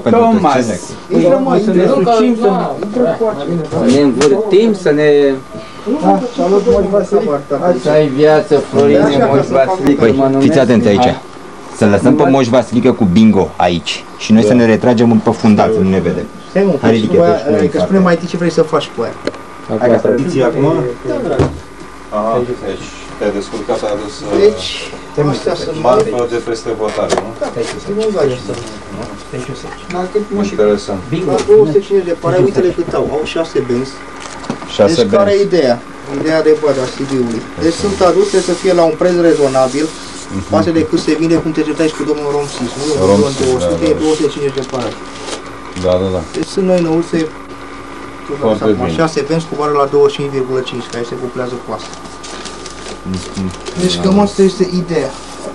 pentru toți. Intră mai, să ne sucim, să ne învârtim, să ne... Salut, Moș Vasilică. Să ai viață, Florine, Moș Vasilică, mă numesc. Fiți atenți aici. Să lăsăm pe Moș Vasilică cu bingo aici și noi să ne retragem pe fundat, să nu ne vedem. Stai mă, că spune mai întâi ce vrei să faci cu aia. Hai ca tradiție acum? Da, drag. Aha, deci te-ai descurcat, ai adus Astea sunt marfă de peste votare, nu? Da, stimulați. Interesant. La 250 de pare, uite-le cât au 6 benzi. 6 Deci care e ideea? Ideea de bani a CV-ului. Deci sunt aduse să fie la un preț rezonabil, față de cât se vinde, cum te certai și cu domnul Romsis. Nu e 1.200, e 250 de pare. Da, da, da. Deci sunt noi năuțe, 6 benzi cu vară la 25,5, care se cuplează cu asta. Deci cam asta este ideea.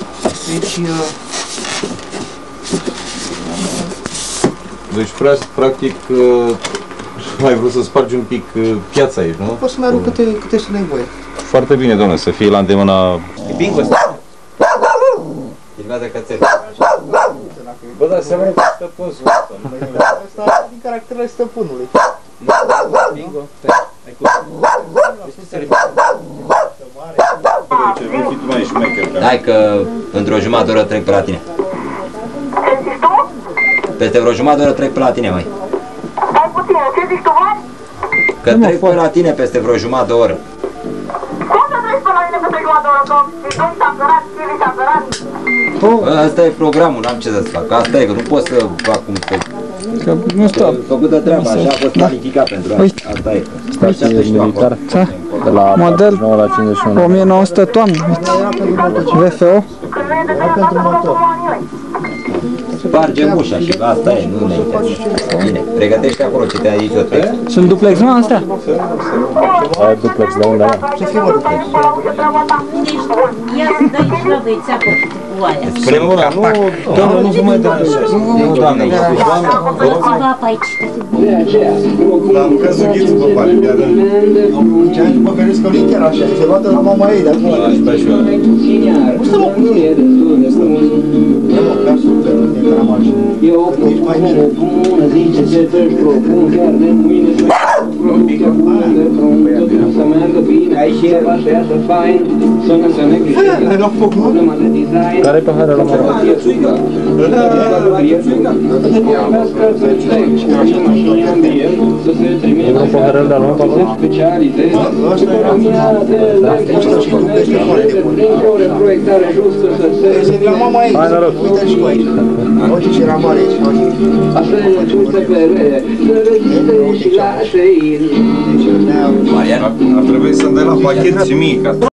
Deci, practic, ai vrut să spargi un pic piața aici, nu? Poți să-mi arăt câte sunt nevoie. Foarte bine, doamne, să fie la îndemâna... E bingo ăsta? Filmează cățelul. Bă, dar seamănă cu stăpân ăsta. Asta e din caracterele stăpânului. Bingo? Hai că într-o jumătate de oră trec pe la tine. Peste vreo jumătate de oră trec pe la tine, măi. Stai puțin, ce zici tu, mă? Că trec pe la tine peste vreo jumătate de oră. Cum să treci pe la mine peste jumătate de oră, că Idun s-a cărat, Chivi s-a cărat? Asta e programul, n-am ce să-ți fac. Asta e, că nu pot să fac cum să... Că nu stau. Făcută treaba, așa a fost planificat pentru asta. Asta e. Uite, militar. De la model 1900 toamnă, uite. VFO. Când nu e de treaba asta, nu rog ani. Spargem ușa și asta e, nu ne interesează. Bine, pregătește acolo ce te-ai zis eu text. Sunt duplex, nu, astea? Ai duplex, la unde am? Ce firmă duplex? Ia să dai și la băițeapă cu aia. Spunem un capac. Doamne, nu vă mai deranjează. Nu, doamne, nu. Dați-vă apa aici. Dar am crezut ghițul pe pare, mi-a dă. Ce ai mă gândesc că nu e chiar așa, se luată la mama ei de acolo. Nu stă mă cu tine. Nu mă, chiar super, nu e gramaj. Că ești mai bine. Ai luat foc, nu? Care-i paharul la mare? E un paharul de-al meu, acolo? Ăsta era ăsta și dupește foarte de bun. Se la mama ei, uite-l și cu aici. Uite ce era mare aici. Marian? Ar trebui să-mi dai la pachet și mie, ca